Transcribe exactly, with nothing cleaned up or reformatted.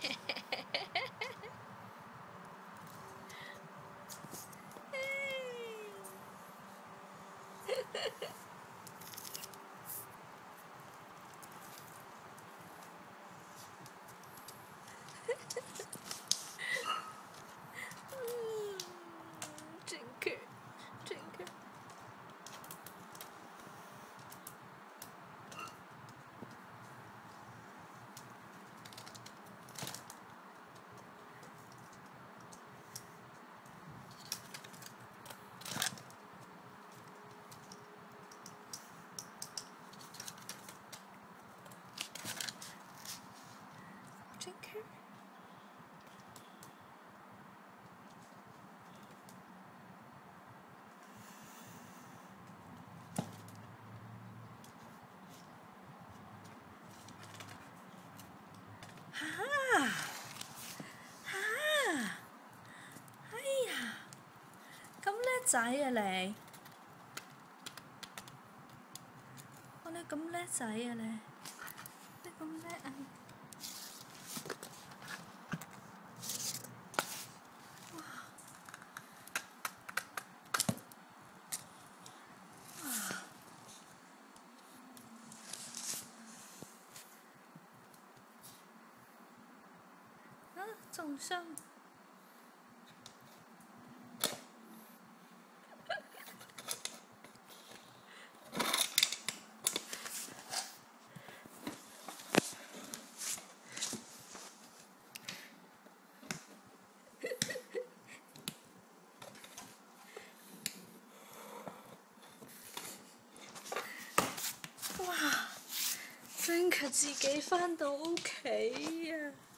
Tinker, Tinker. Tinker. Ha ha， 哎呀，咁叻仔啊你！我你咁叻仔啊你！你咁叻啊！哇！啊，重伤。哇！Tinker 自己返到屋企啊！